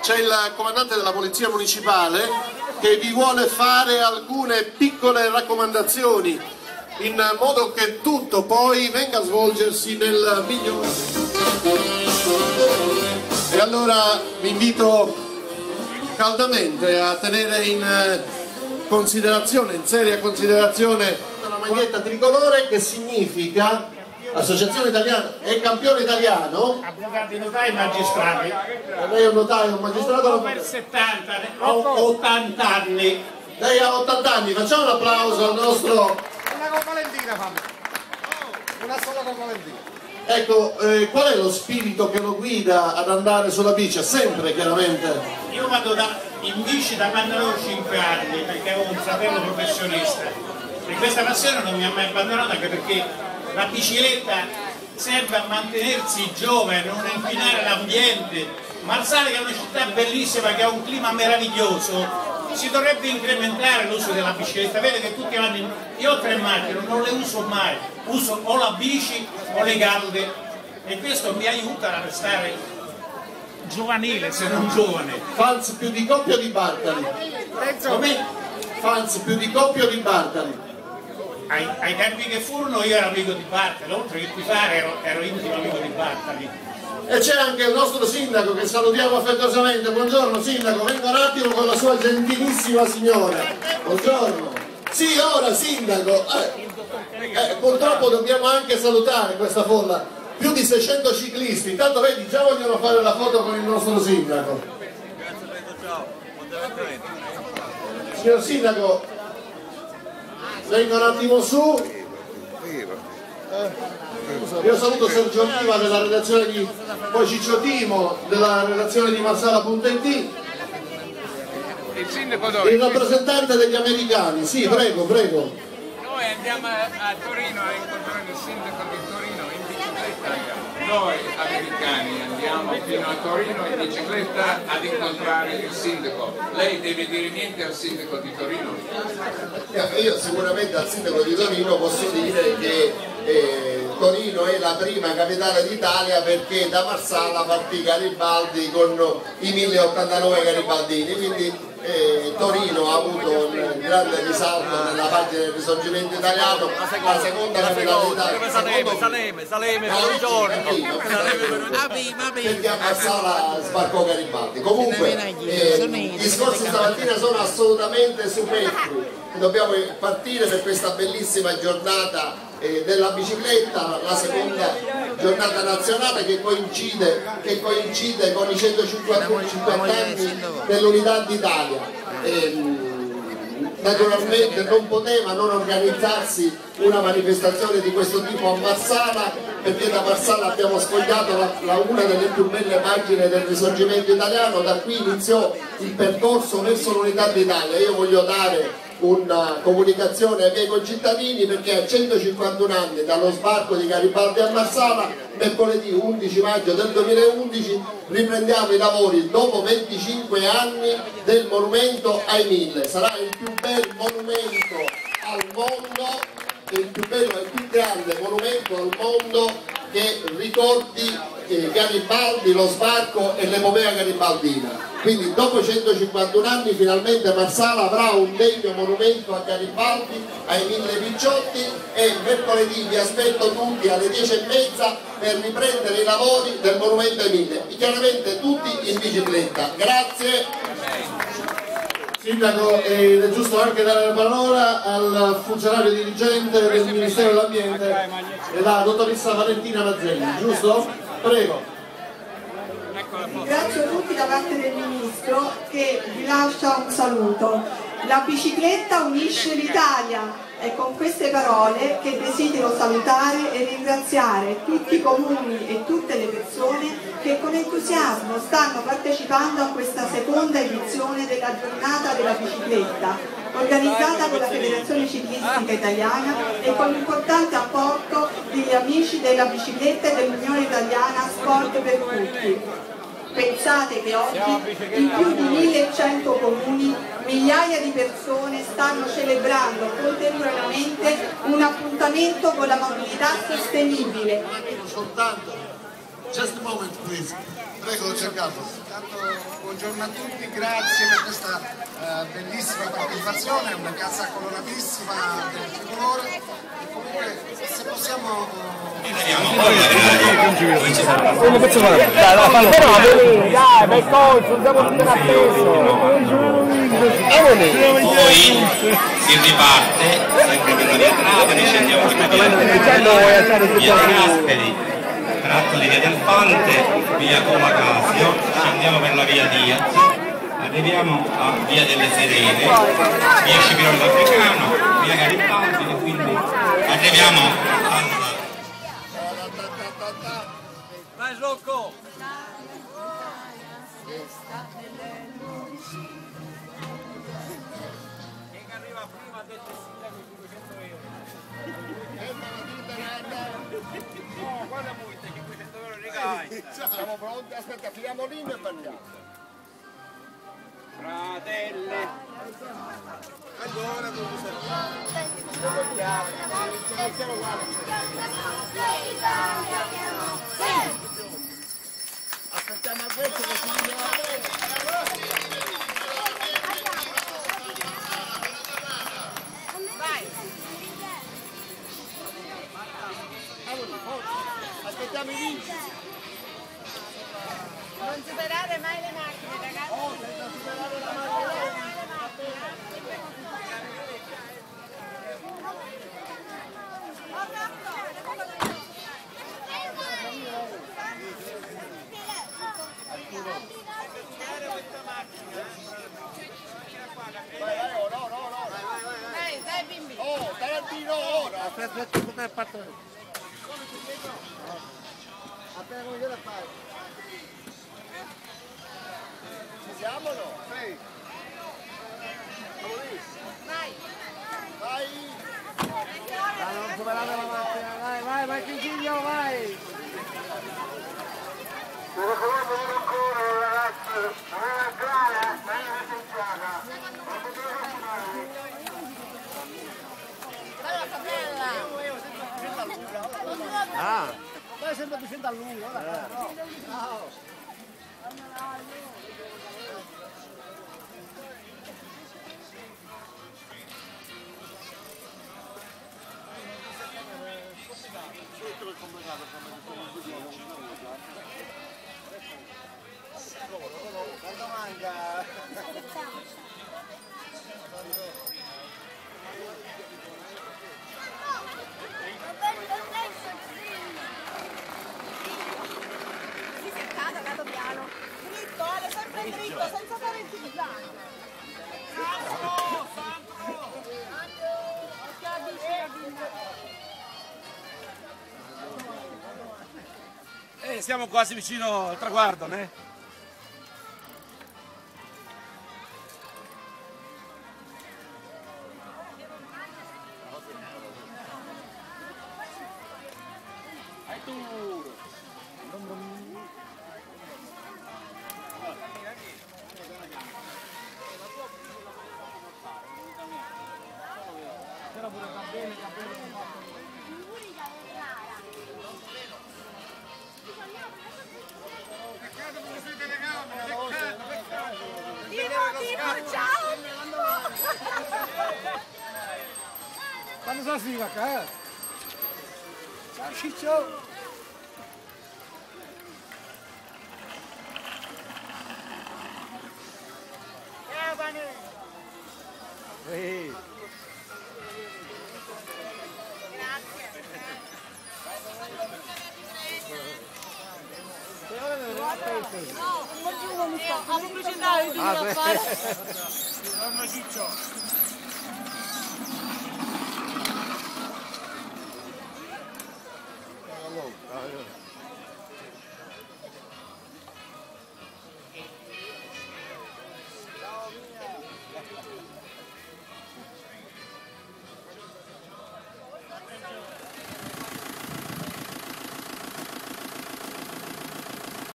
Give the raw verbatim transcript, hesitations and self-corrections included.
c'è il comandante della Polizia Municipale che vi vuole fare alcune piccole raccomandazioni in modo che tutto poi venga a svolgersi nel migliore. E allora vi invito caldamente a tenere in considerazione, in seria considerazione, la maglietta tricolore, che significa Associazione Italiana, è campione italiano. Avvocati, notai e magistrati. Lei è un notaio, un magistrato? Ho per settanta, ho ottanta anni. Lei ha ottanta anni, facciamo un applauso al nostro... Una con Valentina, fammi. Una sola con Valentina. Ecco, eh, qual è lo spirito che lo guida ad andare sulla bici? Sempre, chiaramente. Io vado da, in bici da quando avevo cinque anni, perché avevo un fratello professionista. E questa passione non mi ha mai abbandonato, anche perché la bicicletta serve a mantenersi giovane, non a inquinare l'ambiente. Marsala, che è una città bellissima, che ha un clima meraviglioso, si dovrebbe incrementare l'uso della bicicletta. Vede che tutti vanno, io ho tre macchine, non le uso mai, uso o la bici o le gambe, e questo mi aiuta a restare giovanile, se non giovane. Fans più di Coppia o di Bartali? Come? Fans più di Coppia o di Bartali? Ai, ai tempi che furono io ero amico di Bartali, oltre che Pifare ero, ero intimo amico di Bartali. E c'è anche il nostro sindaco che salutiamo affettuosamente. Buongiorno sindaco, venga un attimo con la sua gentilissima signora. Buongiorno. Sì, ora sindaco. Eh, eh, purtroppo dobbiamo anche salutare questa folla. Più di seicento ciclisti, intanto vedi, già vogliono fare la foto con il nostro sindaco. Signor sindaco, venga un attimo su. Io saluto Sergio Riva della redazione di poi Ciccio Timo della redazione di Marsala punto it, il sindaco dove? Il rappresentante degli americani. Sì, prego, prego. Noi andiamo a, a Torino a incontrare il sindaco di Torino in bicicletta. Noi americani andiamo fino a Torino in bicicletta ad incontrare il sindaco. Lei deve dire niente al sindaco di Torino? Io sicuramente al sindaco di Torino posso dire che eh, Torino è la prima capitale d'Italia, perché da Marsala partì Garibaldi con i mille ottantanove garibaldini, quindi eh, Torino ha avuto un grande risalto nella pagina del risorgimento italiano, la seconda capitale d'Italia. Saleme, Saleme, Saleme per un giorno. Perché a Marsala sbarcò Garibaldi. Comunque eh, i discorsi stamattina sono assolutamente superflui. Dobbiamo partire per questa bellissima giornata eh, della bicicletta, la seconda giornata nazionale che coincide, che coincide con i centocinquanta anni dell'Unità d'Italia. Eh, naturalmente non poteva non organizzarsi una manifestazione di questo tipo a Marsala, perché da Marsala abbiamo sfogliato la, la, una delle più belle pagine del risorgimento italiano. Da qui iniziò il percorso verso l'Unità d'Italia. Io voglio dare una comunicazione ai miei concittadini, perché a centocinquantuno anni dallo sbarco di Garibaldi a Marsala, mercoledì undici maggio del duemilaundici riprendiamo i lavori dopo venticinque anni del monumento ai mille. Sarà il più bel monumento al mondo, il più bello e il più grande monumento al mondo che ricordi eh, Garibaldi, lo sbarco e l'epopea garibaldina. Quindi dopo centocinquantuno anni finalmente Marsala avrà un degno monumento a Garibaldi, ai mille picciotti, e mercoledì vi aspetto tutti alle dieci e mezza per riprendere i lavori del monumento ai mille, chiaramente tutti in bicicletta. Grazie. Sindaco, ed è giusto anche dare la parola al funzionario dirigente del Ministero dell'Ambiente, la dottoressa Valentina Mazzelli, giusto? Prego. Ringrazio tutti da parte del Ministro, che vi lascia un saluto. La bicicletta unisce l'Italia. È con queste parole che desidero salutare e ringraziare tutti i comuni e tutte le persone che con entusiasmo stanno partecipando a questa seconda edizione della giornata della bicicletta, organizzata con la Federazione Ciclistica Italiana e con l'importante apporto degli amici della bicicletta e dell'Unione Italiana Sport per Tutti. Pensate che oggi in più di millecento comuni migliaia di persone stanno celebrando contemporaneamente un appuntamento con la mobilità sostenibile. Just a moment, please. Prego, Giancarlo. Intanto, buongiorno a tutti, grazie per questa uh, bellissima partecipazione, una casa coloratissima del tricolore. E comunque, se possiamo... Come posso fare? Dai, dai, fallo. Dai, per forza, non siamo tutti appeso. Poi si riparte, sempre per la via Trapani, scendiamo per la via Gasperi, tratto di via del Fante, via Comacasio, scendiamo per la via Diaz, arriviamo a via delle Serene, via Scipione d'Africano, via Garibaldi e quindi arriviamo alla... Vai Slocco! Chi arriva prima ha detto il sindaco cinquecento euro. No, guarda multa, cinquecento euro regali. Siamo pronti, aspetta, finiamo l'inno e parliamo. Fratelli! Allora, dove sei? Aspettiamo a questo che si aspettiamo i vinci. Non superare mai le macchine, ragazzi. Oh, senza superare la macchina. Vai, vai, oh, no, no, no. Dai, dai bimbi. Oh, Tarantino, ora. Aspetta, aspetta, come è fatto? Appena come viene a fare? Ci siamo o no? Sì. Siamo lì? Vai. Vai. Dai, non superare la macchina, vai, vai, vai, Chiquinho, vai! Mi raccomando ancora ragazzi, non è una gara, non è una senziata, non potete continuare. Bella capella. Ah! Vai sempre vicino a lui, ora. No. No. Quando manca? Si seccata, vado piano. Dritto, Ale, sempre dritto, senza fare il zigzag. Sandro, Sandro! Occhio alla bici, la bimba. Eh, siamo quasi vicino al traguardo, né? Quando sono si va a ciao Ciccio! Ehi! No, non giuro, mi sto. La pubblicità è di fare. Ciccio!